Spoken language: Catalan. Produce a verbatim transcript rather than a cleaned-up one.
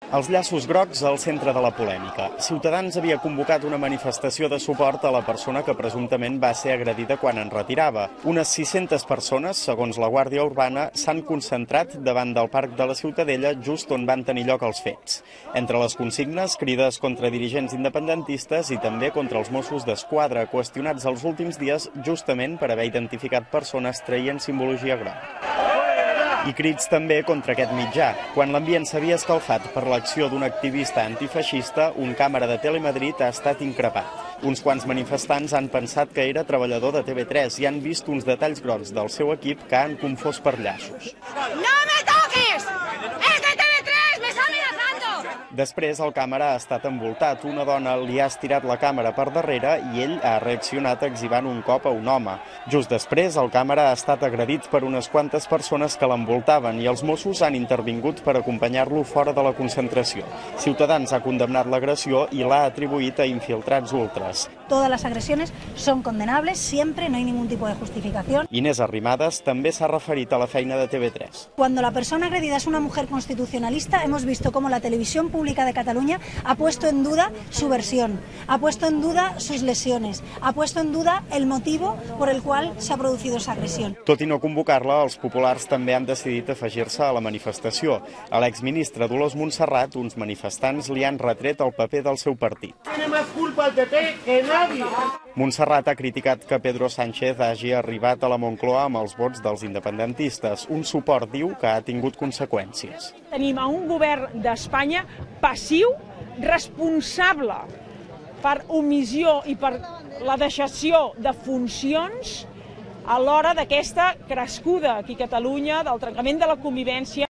Els llaços grocs al centre de la polèmica. Ciutadans havia convocat una manifestació de suport a la persona que presumptament va ser agredida quan en retirava. Unes sis-centes persones, segons la Guàrdia Urbana, s'han concentrat davant del Parc de la Ciutadella, just on van tenir lloc els fets. Entre les consignes, crides contra dirigents independentistes i també contra els Mossos d'Esquadra, qüestionats els últims dies justament per haver identificat persones traient simbologia groga. I crits també contra aquest mitjà. Quan l'ambient s'havia escalfat per l'acció d'un activista antifeixista, un càmera de Telemadrid ha estat increpat. Uns quants manifestants han pensat que era treballador de T V tres i han vist uns detalls grocs del seu equip que han confós per llaços. ¡No me toques! ¡Es de T V tres! ¡Me está amenazando! Després el càmera ha estat envoltat. Una dona li ha estirat la càmera per darrere i ell ha reaccionat exhibant un cop a un home. Just després, el càmera ha estat agredit per unes quantes persones que l'envoltaven i els Mossos han intervingut per acompanyar-lo fora de la concentració. Ciutadans ha condemnat l'agressió i l'ha atribuït a infiltrats ultras. Todas las agresiones son condenables, siempre, no hay ningún tipo de justificación. Inés Arrimadas també s'ha referit a la feina de T V tres. Cuando la persona agredida es una mujer constitucionalista, hemos visto cómo la televisión pública de Cataluña ha puesto en duda su versión, ha puesto en duda sus lesiones, ha puesto en duda el motivo por el cual se ha producido esa agresión. Tot i no convocar-la, els populars també han decidit afegir-se a la manifestació. A l'exministre Dolors Montserrat, uns manifestants li han retret el paper del seu partit. Tiene más culpa el P P que nadie. Montserrat ha criticat que Pedro Sánchez hagi arribat a la Moncloa amb els vots dels independentistes. Un suport, diu, que ha tingut conseqüències. Tenim a un govern d'Espanya passiu, responsable per omissió i per la deixació de funcions a l'hora d'aquesta crescuda aquí a Catalunya, del trencament de la convivència.